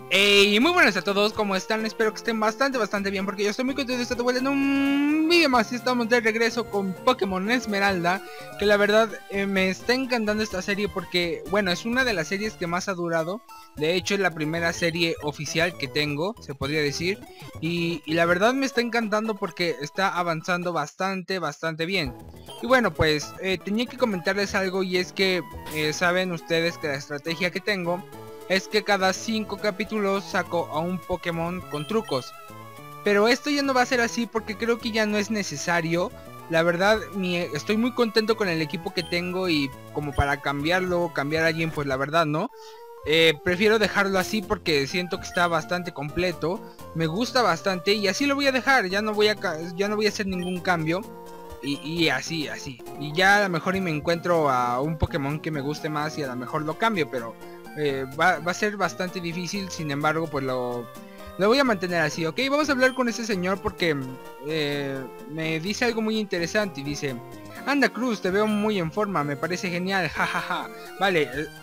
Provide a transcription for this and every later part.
Hey, muy buenas a todos, ¿cómo están? Espero que estén bastante bien porque yo estoy muy contento de estar de vuelta en un vídeo más y estamos de regreso con Pokémon Esmeralda. Que la verdad me está encantando esta serie porque, bueno, es una de las series que más ha durado. De hecho es la primera serie oficial que tengo, se podría decir. Y la verdad me está encantando porque está avanzando bastante bien. Y bueno, pues tenía que comentarles algo, y es que saben ustedes que la estrategia que tengo es que cada 5 capítulos saco a un Pokémon con trucos. Pero esto ya no va a ser así porque creo que ya no es necesario. La verdad, estoy muy contento con el equipo que tengo y como para cambiarlo, cambiar a alguien, pues la verdad no. Prefiero dejarlo así porque siento que está bastante completo. Me gusta bastante y así lo voy a dejar. Ya no voy a hacer ningún cambio. Y así. Y ya a lo mejor y me encuentro a un Pokémon que me guste más y a lo mejor lo cambio, pero va a ser bastante difícil. Sin embargo, pues lo voy a mantener así, ¿ok? Vamos a hablar con ese señor porque me dice algo muy interesante y dice: anda Cruz, te veo muy en forma, me parece genial, jajaja. Vale,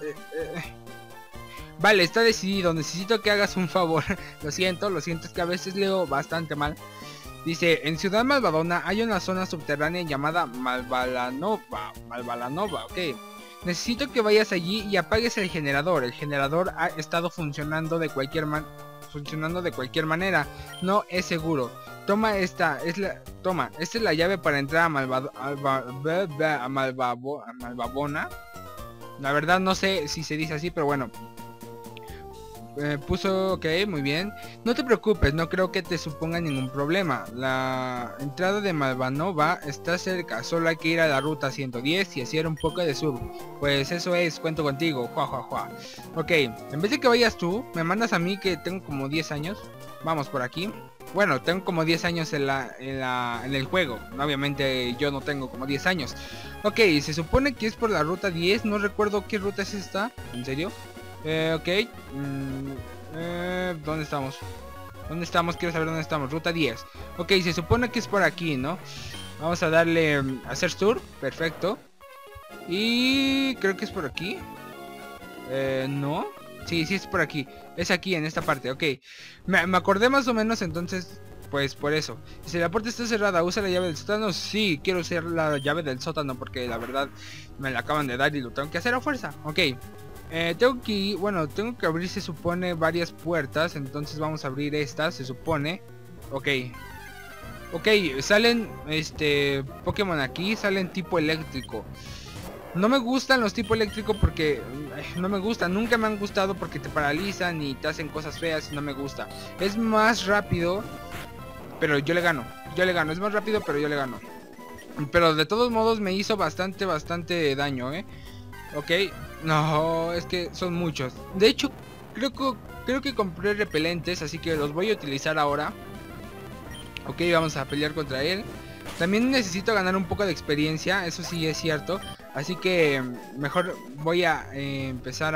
vale, está decidido, necesito que hagas un favor. Lo siento, es que a veces leo bastante mal. Dice: en Ciudad Malvadona hay una zona subterránea llamada Malvalanova, ok. Necesito que vayas allí y apagues el generador. El generador ha estado funcionando de cualquier manera. No es seguro. Toma esta, esta es la llave para entrar a Malvabona. La verdad no sé si se dice así, pero bueno. Puso ok, muy bien. No te preocupes, no creo que te suponga ningún problema. La entrada de Malvanova está cerca, solo hay que ir a la ruta 110 y hacer un poco de sur. Pues eso es, cuento contigo, juá. Ok, en vez de que vayas tú, me mandas a mí que tengo como 10 años. Vamos por aquí. Bueno, tengo como 10 años en el juego. Obviamente yo no tengo como 10 años. Ok, se supone que es por la ruta 10, no recuerdo qué ruta es esta. ¿En serio? Ok. ¿Dónde estamos? ¿Dónde estamos? Quiero saber dónde estamos. Ruta 10. Ok, se supone que es por aquí, ¿no? Vamos a darle hacer tour. Perfecto. Y creo que es por aquí. No. Sí, es por aquí. Es aquí, en esta parte. Ok. Me acordé más o menos, entonces pues por eso. Si la puerta está cerrada, ¿usa la llave del sótano? Sí, quiero usar la llave del sótano porque la verdad me la acaban de dar y lo tengo que hacer a fuerza. Ok. Tengo que abrir, se supone, varias puertas. Entonces vamos a abrir esta, se supone. Ok. Ok, salen Pokémon aquí, salen tipo eléctrico. No me gustan los tipo eléctrico porque no me gustan, nunca me han gustado porque te paralizan y te hacen cosas feas y no me gusta. Es más rápido, pero yo le gano. Es más rápido, pero yo le gano. Pero de todos modos me hizo bastante daño, Ok, no, es que son muchos. De hecho, creo que compré repelentes, así que los voy a utilizar ahora. Ok, vamos a pelear contra él. También necesito ganar un poco de experiencia, eso sí es cierto. Así que mejor voy a empezar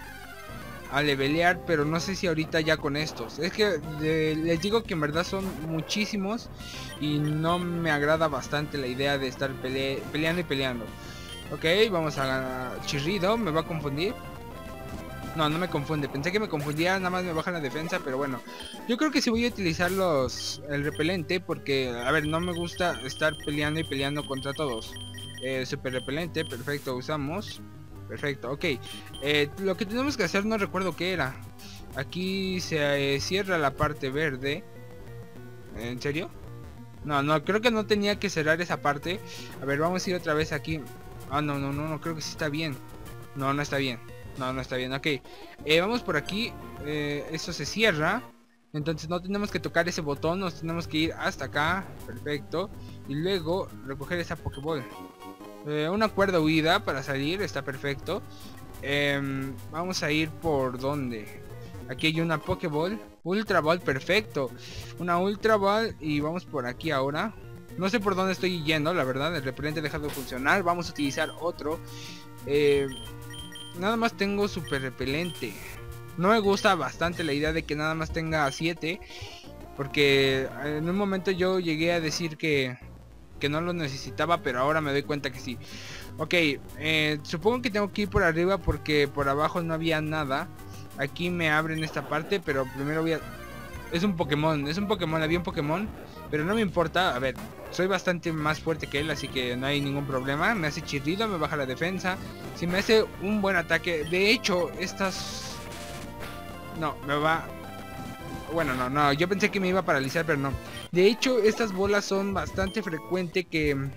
a levelear, pero no sé si ahorita ya con estos. Es que les digo que en verdad son muchísimos y no me agrada bastante la idea de estar peleando. Ok, vamos a ganar. Chirrido, ¿me va a confundir? No, no me confunde. Pensé que me confundía, nada más me baja la defensa, pero bueno. Yo creo que sí voy a utilizar el repelente porque, a ver, no me gusta estar peleando contra todos. Super repelente, perfecto, usamos. Perfecto, ok. Lo que tenemos que hacer, no recuerdo qué era. Aquí se cierra la parte verde. ¿En serio? No, creo que no tenía que cerrar esa parte. A ver, vamos a ir otra vez aquí. Ah, no, creo que sí está bien. No está bien. No está bien, ok. Vamos por aquí. Eso se cierra. Entonces no tenemos que tocar ese botón. Nos tenemos que ir hasta acá. Perfecto. Y luego recoger esa Pokéball. Una cuerda huida para salir. Está perfecto. Vamos a ir por donde. Aquí hay una Pokéball. Ultra Ball, perfecto. Una Ultra Ball. Y vamos por aquí ahora. No sé por dónde estoy yendo, la verdad. El repelente ha dejado de funcionar. Vamos a utilizar otro. Nada más tengo super repelente. No me gusta bastante la idea de que nada más tenga 7. Porque en un momento yo llegué a decir que no lo necesitaba, pero ahora me doy cuenta que sí. Ok, supongo que tengo que ir por arriba porque por abajo no había nada. aquí me abren esta parte, pero primero voy a... es un Pokémon, había un Pokémon, pero no me importa. A ver, soy bastante más fuerte que él, así que no hay ningún problema. Me hace chirrido, me baja la defensa. Si me hace un buen ataque, de hecho, estas... no, me va... bueno, no, yo pensé que me iba a paralizar, pero no. De hecho, estas bolas son bastante frecuentes que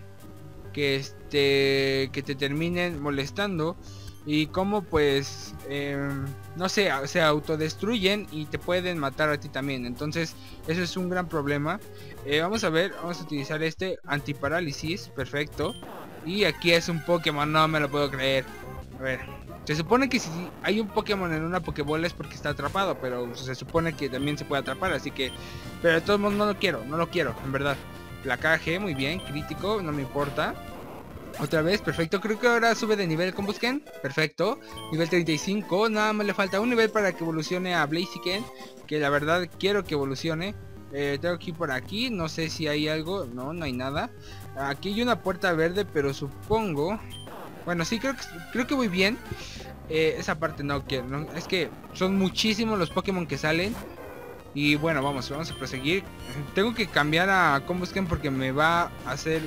te terminen molestando. Y como pues, no sé, se autodestruyen y te pueden matar a ti también. Entonces, eso es un gran problema. Vamos a ver, vamos a utilizar este antiparálisis, perfecto. Y aquí es un Pokémon, no me lo puedo creer. A ver, se supone que si hay un Pokémon en una Pokébola es porque está atrapado, pero se supone que también se puede atrapar, así que... pero de todos modos no lo quiero, en verdad. Placaje, muy bien, crítico, no me importa. Otra vez, perfecto, creo que ahora sube de nivel Combusken, perfecto. Nivel 35, nada más le falta un nivel para que evolucione a Blaziken, que la verdad quiero que evolucione. Tengo que ir por aquí, no sé si hay algo, no hay nada. Aquí hay una puerta verde, pero supongo... bueno, sí, creo que voy bien. Esa parte no quiero, es que son muchísimos los Pokémon que salen. Y bueno, vamos a proseguir. Tengo que cambiar a Combusken porque me van a hacer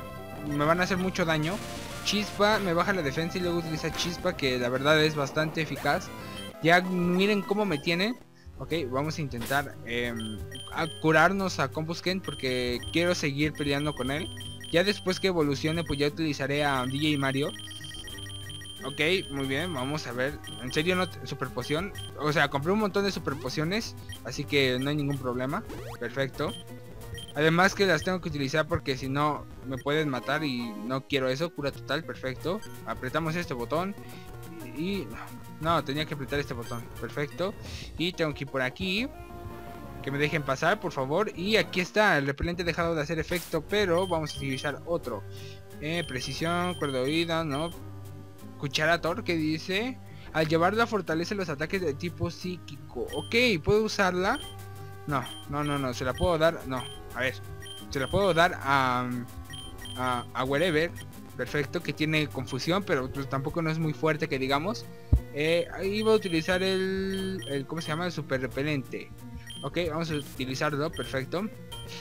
mucho daño. Chispa, me baja la defensa y luego utiliza Chispa, que la verdad es bastante eficaz. Ya miren cómo me tiene. Ok, vamos a intentar curarnos a Combusken porque quiero seguir peleando con él. Ya después que evolucione pues ya utilizaré a DJ Mario. Ok, muy bien, vamos a ver. En serio, no, super poción. O sea, compré un montón de super pociones, así que no hay ningún problema. Perfecto. Además que las tengo que utilizar porque si no me pueden matar y no quiero eso. Cura total, perfecto. Apretamos este botón y... no, tenía que apretar este botón. Perfecto. Y tengo que ir por aquí. Que me dejen pasar, por favor. Y aquí está, el repelente ha dejado de hacer efecto, pero vamos a utilizar otro. Precisión, cuerda oída, no. Cucharator, que dice: al llevarla fortalece los ataques de tipo psíquico. Ok, ¿puedo usarla? No, se la puedo dar. No, a ver, se la puedo dar a Wherever. Perfecto, que tiene confusión, pero pues tampoco no es muy fuerte que digamos. Ahí voy a utilizar el ¿cómo se llama? El super repelente. Ok, vamos a utilizarlo, perfecto.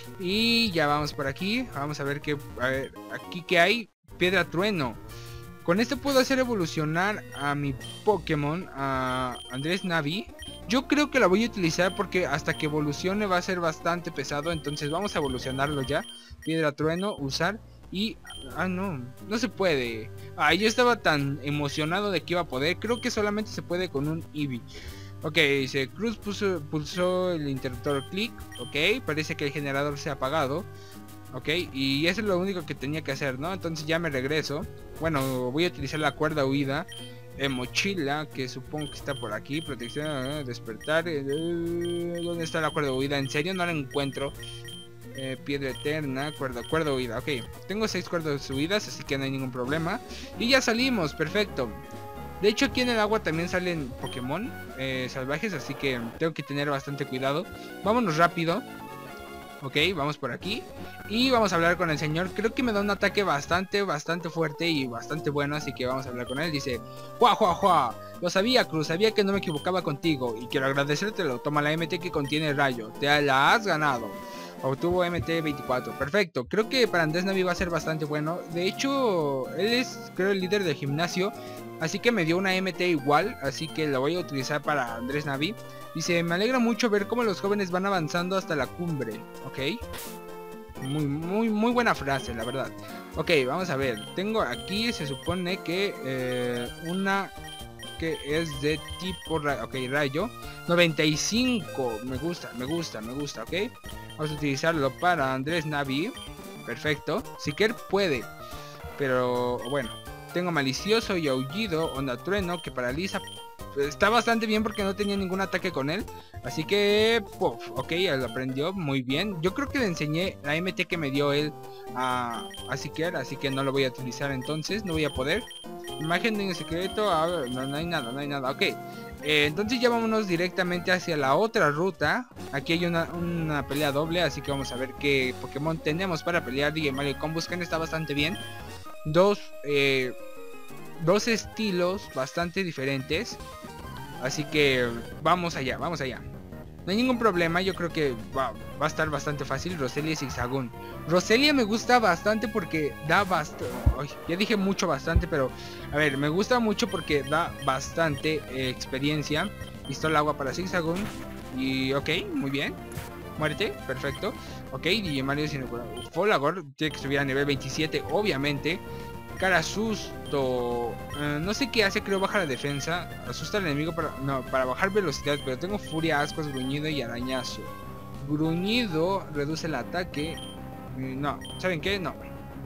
Y ya vamos por aquí. Vamos a ver qué... a ver, aquí que hay. Piedra trueno. Con este puedo hacer evolucionar a mi Pokémon, a Andrés Navi. Yo creo que la voy a utilizar porque hasta que evolucione va a ser bastante pesado. Entonces vamos a evolucionarlo ya. Piedra trueno, usar. Y... no se puede. Yo estaba tan emocionado de que iba a poder. Creo que solamente se puede con un Eevee. Ok, dice Cruz pulsó el interruptor clic. Ok, parece que el generador se ha apagado. Ok, y eso es lo único que tenía que hacer, ¿no? Entonces ya me regreso. Bueno, voy a utilizar la cuerda huida. Mochila, que supongo que está por aquí. Protección, despertar. ¿Dónde está la cuerda huida? En serio no la encuentro. Piedra eterna, cuerda huida. Ok, tengo 6 cuerdas huidas, así que no hay ningún problema. Y ya salimos, perfecto. De hecho aquí en el agua también salen Pokémon salvajes, así que tengo que tener bastante cuidado. Vámonos rápido. Ok, vamos por aquí. Y vamos a hablar con el señor. Creo que me da un ataque bastante fuerte y bastante bueno, así que vamos a hablar con él. Dice: ¡Juá! Lo sabía, Cruz, sabía que no me equivocaba contigo y quiero agradecértelo. Toma la MT que contiene rayo, te la has ganado. Obtuvo MT24, perfecto. Creo que para Andrés Navi va a ser bastante bueno. De hecho, él es, creo, el líder del gimnasio, así que me dio una MT igual, así que la voy a utilizar para Andrés Navi. Dice: me alegra mucho ver cómo los jóvenes van avanzando hasta la cumbre. Ok, muy buena frase, la verdad. Ok, vamos a ver. Tengo aquí, se supone que una que es de tipo rayo. Ok, rayo 95. Me gusta, ok. Vamos a utilizarlo para Andrés Navi. Perfecto. Siker puede, pero bueno. Tengo malicioso y aullido, onda trueno, que paraliza. Está bastante bien porque no tenía ningún ataque con él. Así que, puff, ok, lo aprendió muy bien. Yo creo que le enseñé la MT que me dio él a Siker, así que no lo voy a utilizar entonces. No voy a poder. Imagen en secreto, no hay nada, ok. Entonces ya vámonos directamente hacia la otra ruta. Aquí hay una pelea doble, así que vamos a ver qué Pokémon tenemos para pelear. DJ Mario Combusken está bastante bien. Dos estilos bastante diferentes. Así que vamos allá, vamos allá. No hay ningún problema, yo creo que va a estar bastante fácil. Roselia y Zigzagoon. Roselia me gusta bastante porque da bastante... Ya dije mucho bastante, pero... A ver, me gusta mucho porque da bastante experiencia. Pistola agua para Zigzagoon. Y ok, muy bien. Muerte, perfecto. Ok, DJ Mario sin... Folagor tiene que subir a nivel 27, obviamente. Cara susto. No sé qué hace, creo baja la defensa. Asusta al enemigo para bajar velocidad. Pero tengo furia, ascuas, gruñido y arañazo. Gruñido reduce el ataque. No, ¿saben qué? No.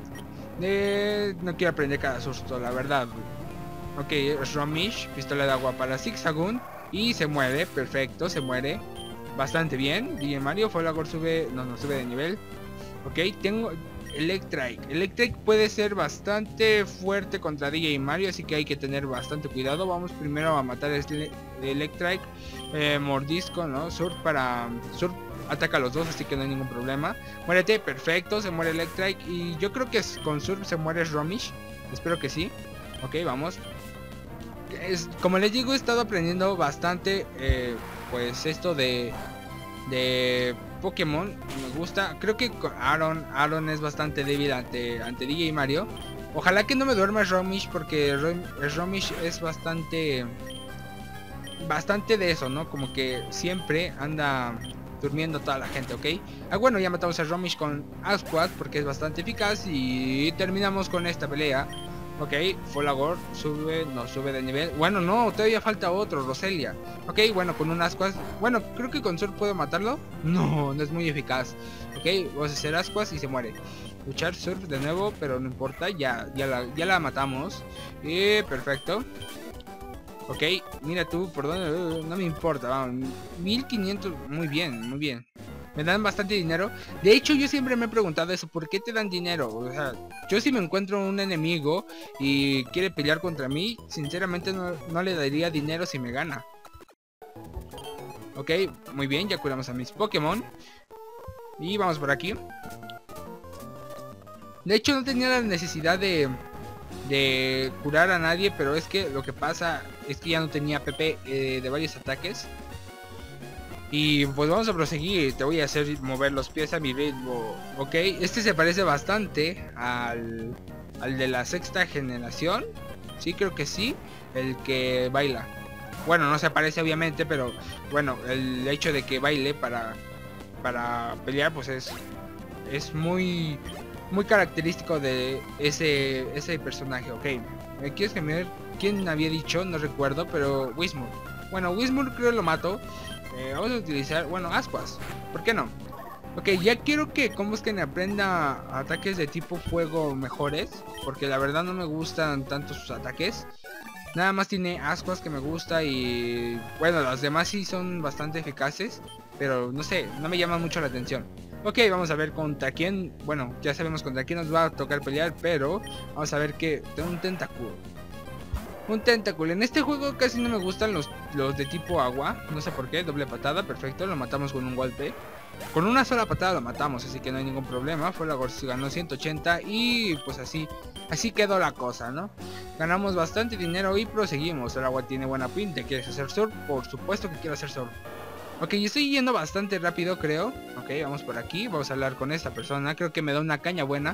No quiero aprender cara susto, la verdad. Ok, Romish, pistola de agua para Zigzagoon. Y se muere, perfecto, se muere. Bastante bien. DJ Mario, Folagor sube. No sube de nivel. Ok, tengo Electrike. Electrike puede ser bastante fuerte contra DJ Mario, así que hay que tener bastante cuidado. Vamos primero a matar este Electrike. Mordisco, ¿no? Surf para... Surf ataca a los dos, así que no hay ningún problema. Muérete, perfecto, se muere Electrike. Y yo creo que con Surf se muere Romish. Espero que sí. Ok, vamos. Como les digo, he estado aprendiendo bastante pues esto de Pokémon. Me gusta. Creo que Aaron es bastante débil ante DJ Mario. Ojalá que no me duerma Romish, porque Romish es bastante de eso, ¿no? Como que siempre anda durmiendo toda la gente, ¿ok? Bueno, ya matamos a Romish con Asquash porque es bastante eficaz. Y terminamos con esta pelea. Ok, Folagor sube, no sube de nivel. Bueno, no, todavía falta otro, Roselia. Ok, bueno, con un Asquash. Bueno, creo que con Surf puedo matarlo. No es muy eficaz. Ok, vamos a hacer Asquash y se muere. Luchar Surf de nuevo, pero no importa, ya la matamos. Perfecto. Ok, mira tú, por dónde, no me importa, vamos. 1500, muy bien, muy bien. Me dan bastante dinero. De hecho, yo siempre me he preguntado eso. ¿Por qué te dan dinero? O sea, yo si me encuentro un enemigo y quiere pelear contra mí, sinceramente no le daría dinero si me gana. Ok, muy bien, ya curamos a mis Pokémon. Y vamos por aquí. De hecho, no tenía la necesidad de curar a nadie, pero es que lo que pasa es que ya no tenía PP de varios ataques. Y pues vamos a proseguir. Te voy a hacer mover los pies a mi ritmo. Ok, este se parece bastante al de la sexta generación. Sí, creo que sí. El que baila. Bueno, no se parece obviamente, pero bueno, el hecho de que baile para pelear pues es muy característico de ese personaje. Ok, ¿me quieres cambiar? ¿Quién había dicho? No recuerdo, pero Whismur. Bueno, Whismur creo lo mato. Vamos a utilizar, bueno, Asquash, ¿por qué no? Ok, ya quiero que Combusken aprenda ataques de tipo fuego mejores, porque la verdad no me gustan tanto sus ataques. Nada más tiene Asquash que me gusta y bueno, los demás sí son bastante eficaces, pero no sé, no me llama mucho la atención. Ok, vamos a ver contra quién, bueno, ya sabemos contra quién nos va a tocar pelear, pero vamos a ver que tengo un tentáculo. Un tentáculo. En este juego casi no me gustan los de tipo agua. No sé por qué. Doble patada. Perfecto. Lo matamos con un golpe. Con una sola patada lo matamos. Así que no hay ningún problema. Folagor ganó 180. Y pues así quedó la cosa, ¿no? Ganamos bastante dinero y proseguimos. El agua tiene buena pinta. ¿Quieres hacer surf? Por supuesto que quiero hacer surf. Ok, estoy yendo bastante rápido, creo. Ok, vamos por aquí. Vamos a hablar con esta persona. Creo que me da una caña buena.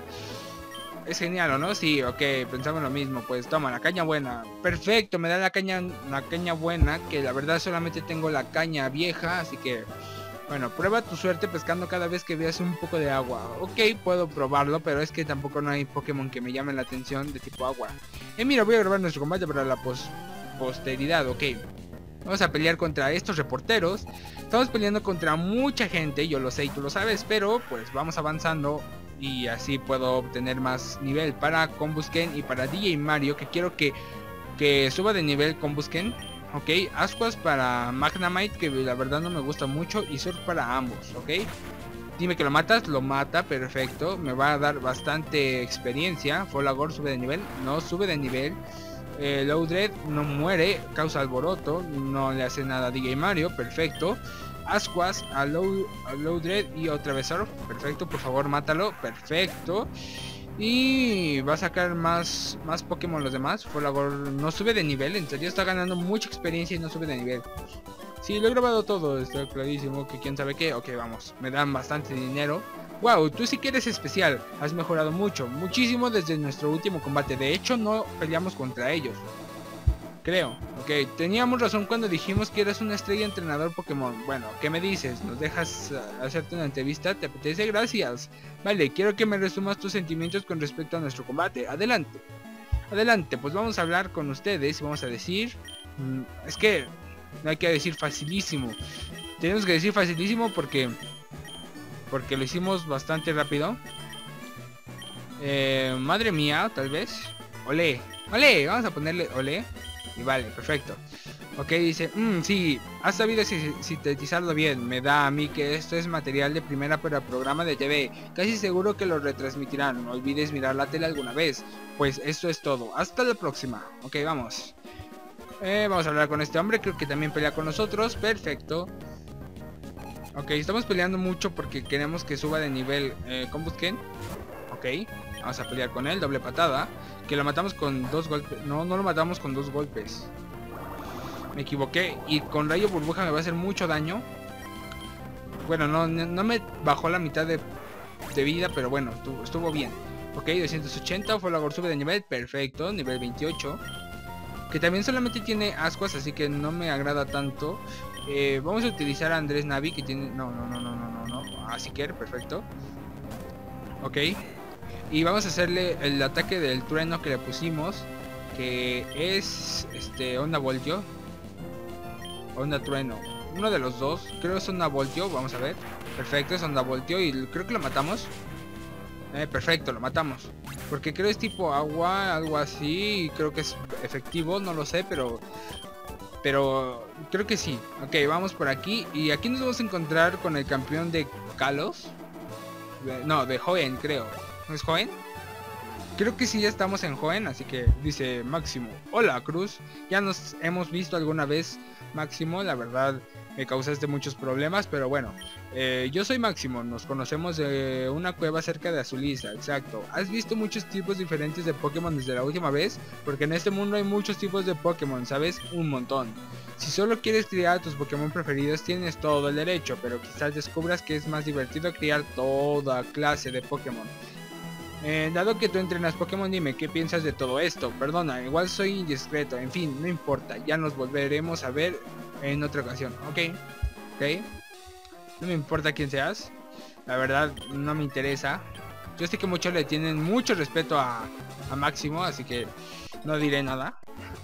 Es genial, ¿o no? Sí, ok, pensamos lo mismo. Pues toma, la caña buena. Perfecto, me da la caña buena. Que la verdad solamente tengo la caña vieja. Así que, bueno, prueba tu suerte pescando cada vez que veas un poco de agua. Ok, puedo probarlo, pero es que tampoco no hay Pokémon que me llamen la atención de tipo agua. Mira, voy a grabar nuestro combate para la posteridad, ok. Vamos a pelear contra estos reporteros. Estamos peleando contra mucha gente, yo lo sé y tú lo sabes, pero pues vamos avanzando. Y así puedo obtener más nivel para Combusken y para DJ Mario, que quiero que suba de nivel Combusken. Ok, Asquash para Magnemite, que la verdad no me gusta mucho, y Surf para ambos, ok. Dime que lo matas, lo mata, perfecto. Me va a dar bastante experiencia. Folagor sube de nivel, no sube de nivel. Loudred no muere, causa alboroto, no le hace nada a DJ Mario, perfecto. Asquash a Loudred y otra vez Surf, perfecto, por favor mátalo, perfecto. Y va a sacar más Pokémon los demás. Folagor no sube de nivel, en serio está ganando mucha experiencia y no sube de nivel. Sí, lo he grabado todo, está clarísimo que quién sabe qué. Ok, vamos, me dan bastante dinero. Wow, tú sí que eres especial, has mejorado muchísimo desde nuestro último combate. De hecho, no peleamos contra ellos, creo. Ok, teníamos razón cuando dijimos que eras una estrella entrenador Pokémon. Bueno, ¿qué me dices? ¿Nos dejas hacerte una entrevista? ¿Te apetece? Gracias. Vale, quiero que me resumas tus sentimientos con respecto a nuestro combate. Adelante. Adelante, pues vamos a hablar con ustedes y vamos a decir... es que no hay que decir facilísimo. Tenemos que decir facilísimo porque lo hicimos bastante rápido. Madre mía, tal vez. Olé, olé, vamos a ponerle olé. Y vale, perfecto. Ok, dice, sí, has sabido sintetizarlo bien. Me da a mí que esto es material de primera para programa de TV. Casi seguro que lo retransmitirán. No olvides mirar la tele alguna vez. Pues esto es todo. Hasta la próxima. Ok, vamos. Vamos a hablar con este hombre. Creo que también pelea con nosotros. Perfecto. Ok, estamos peleando mucho porque queremos que suba de nivel Combusken. Ok, vamos a pelear con él. Doble patada. Que lo matamos con 2 golpes. No, no lo matamos con 2 golpes. Me equivoqué. Y con rayo burbuja me va a hacer mucho daño. Bueno, no me bajó la mitad de vida, pero bueno, estuvo bien. Ok, 280. Folagor sube de nivel. Perfecto, nivel 28. Que también solamente tiene ascuas, así que no me agrada tanto. Vamos a utilizar a Andrés Navi, que tiene... No. Así que, perfecto. Ok. Y vamos a hacerle el ataque del trueno que le pusimos, que es... Onda Voltio. Onda Trueno. Uno de los dos. Creo que es Onda Voltio, vamos a ver. Perfecto, es Onda Voltio y creo que lo matamos. Perfecto, lo matamos. Porque creo es tipo agua, algo así. Y creo que es efectivo, no lo sé, pero creo que sí. Ok, vamos por aquí. Y aquí nos vamos a encontrar con el campeón de Kalos. No, de Hoenn, creo. ¿No es Hoenn? Creo que sí, ya estamos en Hoenn, así que dice Máximo. Hola, Cruz. Ya nos hemos visto alguna vez, Máximo. La verdad, me causaste muchos problemas, pero bueno. Yo soy Máximo, nos conocemos de una cueva cerca de Azulisa, exacto. ¿Has visto muchos tipos diferentes de Pokémon desde la última vez? Porque en este mundo hay muchos tipos de Pokémon, ¿sabes? Un montón. Si solo quieres criar a tus Pokémon preferidos, tienes todo el derecho, pero quizás descubras que es más divertido criar toda clase de Pokémon. Dado que tú entrenas Pokémon, dime qué piensas de todo esto. Perdona, igual soy indiscreto, en fin, no importa, ya nos volveremos a ver en otra ocasión. Ok. No me importa quién seas, la verdad no me interesa. Yo sé que muchos le tienen mucho respeto a Máximo, así que no diré nada.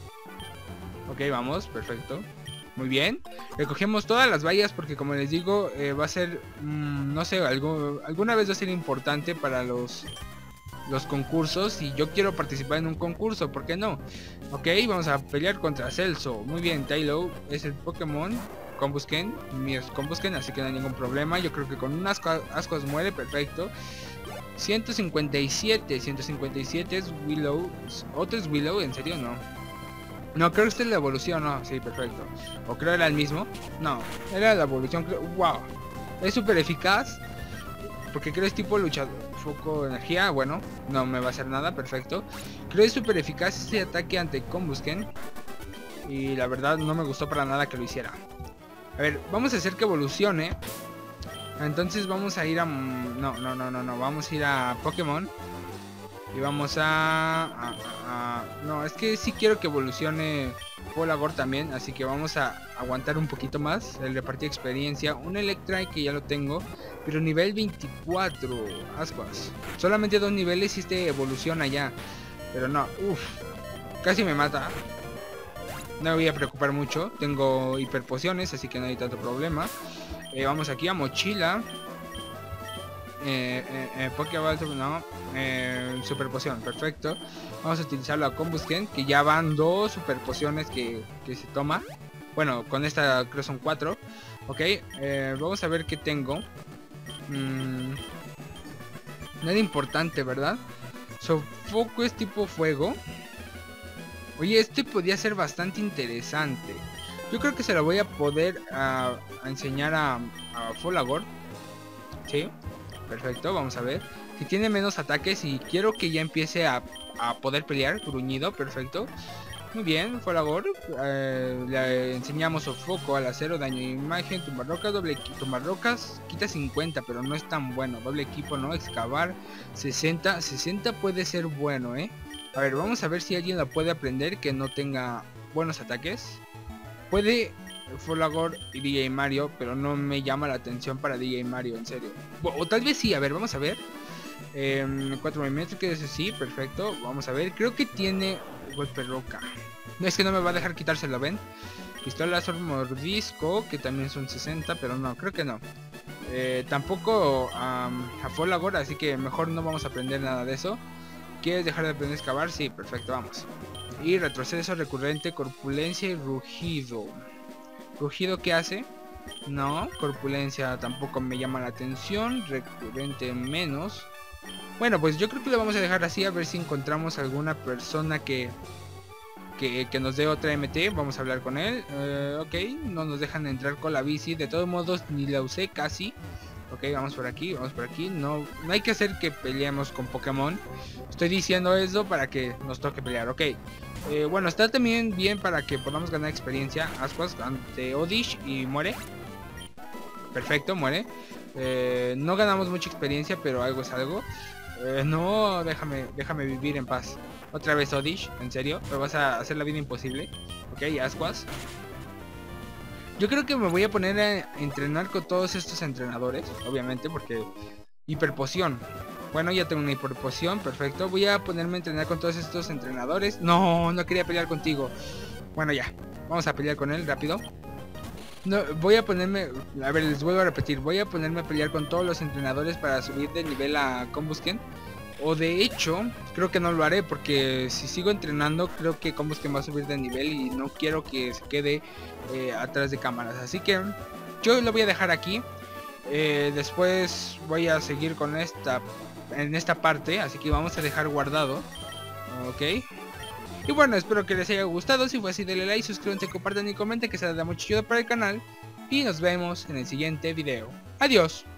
Ok, vamos, perfecto. Muy bien, recogemos todas las vallas porque como les digo, va a ser, no sé, alguna vez va a ser importante para los concursos y yo quiero participar en un concurso, ¿por qué no? Ok, vamos a pelear contra Celso. Muy bien, Taillow es el Pokémon Combusken, mi es Combusken, así que no hay ningún problema. Yo creo que con un ascuas muere, perfecto. 157 es Willow. ¿Otro es Willow? ¿En serio? No, creo que esta es la evolución, no, sí, perfecto. O creo era el mismo. No, era la evolución, creo. Wow, es súper eficaz. Porque creo es tipo luchador, foco de energía. Bueno, no me va a hacer nada, perfecto. Creo es súper eficaz ese ataque ante Combusken. Y la verdad no me gustó para nada que lo hiciera. A ver, vamos a hacer que evolucione. Entonces vamos a ir a... No, vamos a ir a Pokémon. Y vamos no, es que sí quiero que evolucione Folagor también. Así que vamos a aguantar un poquito más. El repartir experiencia. Un Electrike que ya lo tengo. Pero nivel 24. Ascuas. Solamente 2 niveles y este evoluciona ya. Pero no, casi me mata. No me voy a preocupar mucho. Tengo hiperpociones, así que no hay tanto problema. Vamos aquí a mochila. Pokéball, no. Super poción, perfecto. Vamos a utilizarlo a Combusken, que ya van 2 super pociones que se toma. Bueno, con esta creo son 4. Ok, vamos a ver qué tengo. Nada importante, ¿verdad? Sofoco es tipo fuego. Oye, este podría ser bastante interesante. Yo creo que se lo voy a poder a enseñar a Folagor. ¿Sí? Perfecto, vamos a ver. Si tiene menos ataques y quiero que ya empiece a poder pelear. Gruñido, perfecto. Muy bien, Folagor. Le enseñamos sofoco al acero, daño de imagen, tumbar rocas, tumbar rocas, quita 50, pero no es tan bueno. Doble equipo, ¿no? Excavar, 60 puede ser bueno, A ver, vamos a ver si alguien la puede aprender que no tenga buenos ataques. Puede Folagor y DJ Mario, pero no me llama la atención para DJ Mario, en serio. O tal vez sí, a ver, vamos a ver. 4 movimientos, que ese sí, perfecto. Vamos a ver, creo que tiene golpe roca. No, es que no me va a dejar quitárselo, ¿ven? Pistola mordisco, que también son 60, pero no, creo que no. Tampoco a Folagor, así que mejor no vamos a aprender nada de eso. ¿Quieres dejar de aprender a excavar? Sí, perfecto, vamos. Y retroceso recurrente, corpulencia y rugido. ¿Rugido qué hace? No, corpulencia tampoco me llama la atención. Recurrente menos. Bueno, pues yo creo que lo vamos a dejar así, a ver si encontramos alguna persona que nos dé otra MT. Vamos a hablar con él. Ok, no nos dejan entrar con la bici. De todos modos, ni la usé casi. Ok, vamos por aquí, vamos por aquí. No hay que hacer que peleemos con Pokémon. Estoy diciendo eso para que nos toque pelear, ok. Bueno, está también bien para que podamos ganar experiencia. Ascuas ante Oddish y muere. Perfecto, muere. No ganamos mucha experiencia, pero algo es algo. No, déjame vivir en paz. Otra vez Oddish, en serio, me vas a hacer la vida imposible. Ok, Ascuas. Yo creo que me voy a poner a entrenar con todos estos entrenadores, obviamente, porque hiperpoción. Bueno, ya tengo una hiperpoción, perfecto. Voy a ponerme a entrenar con todos estos entrenadores. No quería pelear contigo. Bueno, ya, vamos a pelear con él rápido. No, voy a ponerme, a ver, les vuelvo a repetir, voy a ponerme a pelear con todos los entrenadores para subir de nivel a Combusken. O de hecho, creo que no lo haré porque si sigo entrenando, creo que Combusken va a subir de nivel y no quiero que se quede atrás de cámaras. Así que yo lo voy a dejar aquí. Después voy a seguir con en esta parte, así que vamos a dejar guardado. Ok. Y bueno, espero que les haya gustado. Si fue así, denle like, suscríbanse, compartan y comenten, que se da mucha ayuda para el canal. Y nos vemos en el siguiente video. Adiós.